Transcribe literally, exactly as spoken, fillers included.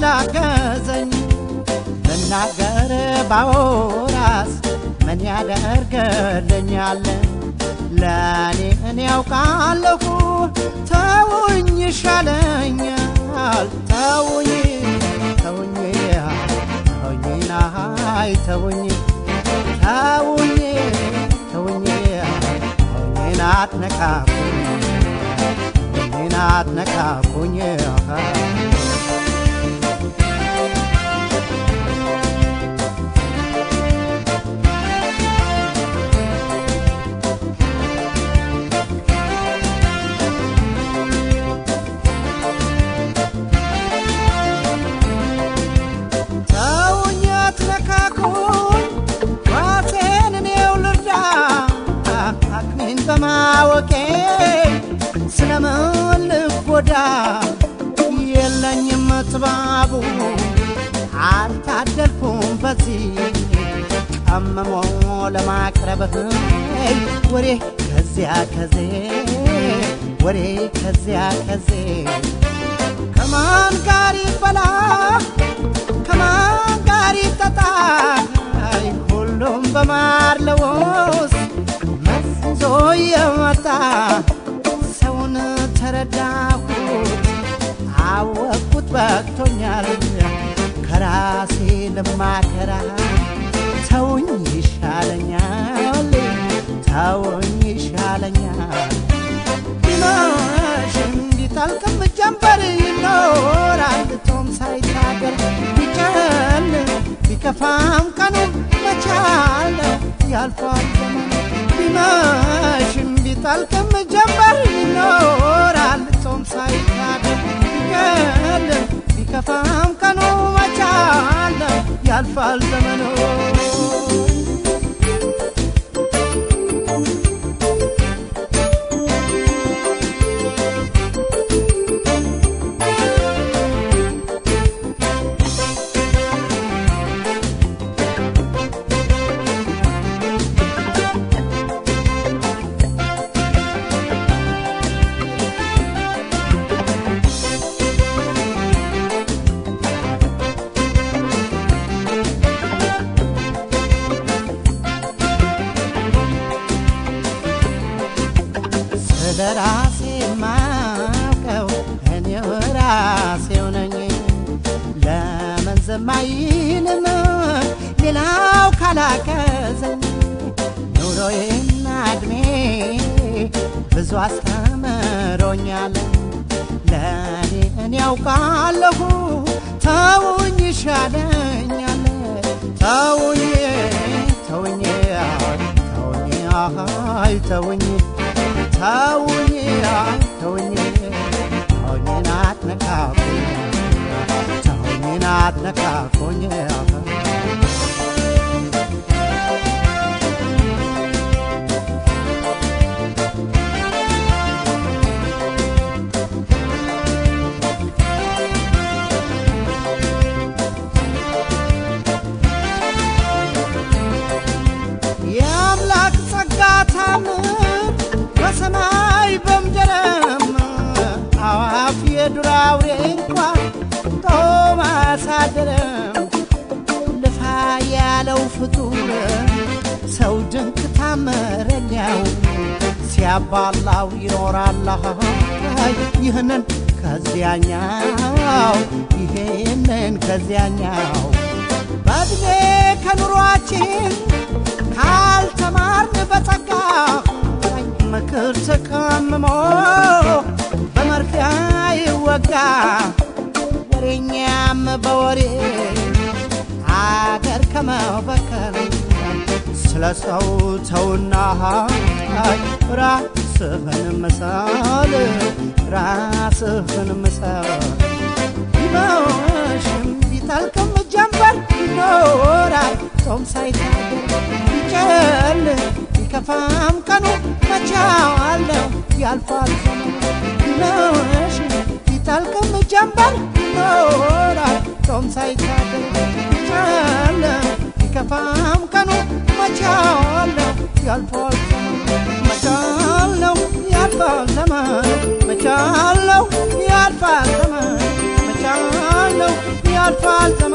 ካላገዘኝ መናገር ባወራስ ምን ያደርግልኛል ለኔ እኔ ያውቃለሁ ተውኝ ይሻለኛል ተውኝ ተውኝ ተውኝ ናይ ተውኝ ተውኝ ተውኝ ተውኝ ናትነካኩኝ ተውኝ ናትነካኩኝ የለኝም ጥባቡ አልታደልኩም በዚህ ቀመሞ ለማቅረብህ ወሬ ከዚያ ከዜ ወሬ ከዚያ ከዜ ከማን ጋር ይበላ ከማን ጋር ይጠጣ ሁሉም በማር ለውስ መስዞ የመጣ ሰውን ተረዳሁት አወቅኩት በቅቶኛል ከራሴ ለማከራ ተውኝ ይሻለኛል ተውኝ ይሻለኛል ቢመሽም ቢጠልቅም ጀንበር ይኖራል ቶም ሳይታገል ቢጨል ቢከፋም ቀኑ መቻል ያልፋል ቢመሽም ቢጠልቅም ጀንበር ይኖራል ቶም ሳይታገል ቢጨል ቢከፋም ቀኑ መቻል ያልፋል ዘመኑ ለራሴ ማቀው እኔ ራሴው ነኝ ለምን ዘማይንም ሌላው ካላከዘኝ ኑሮዬና እድሜ ብዙ አስተምሮኛል ለኔ እኔ ያውቃለሁ ተውኝ ይሻለኛል ተውኝ ተውኝ ተውኝ አይ ተውኝ ተውኝ ተውኝ ተውኝ ናትነካኩኝ ተውኝ ናትነካኩኝ የአምላክ ጸጋ ታምር በሰማይ በምድርም አዋፍ የዱር አውሬ እንኳን ጦም አሳደረም ልፋ ያለው ፍጡር ሰው ድንቅ ታምረኛው ሲያባላው ይኖራል ይህንን ከዚያኛው ይህንን ከዚያኛው በእድሜ ከኑሯችን ካልተማርን በጸጋ ምክር ተቀምሞ በመርፊያ ይወጋ ወሬኛም በወሬ አገር ከመበከል ስለሰው ተውና ራስህን ምሰል ራስህን ምሰል ቢመሽም ቢጠልቅም ጀንበር ይኖራል ጾም ሳይታገል ቢጨል ቢከፋም ቀኑ መቻል ያልፋል ነሽ ቢጠልቅም ጀንበር ይኖራል ጾም ሳይታገል ቢጨል ቢከፋም ቀኑ መቻል ያልፋል መቻል ያልፋል ዘመን መቻል ያልፋል ዘመን መቻል ያልፋል ዘመኑ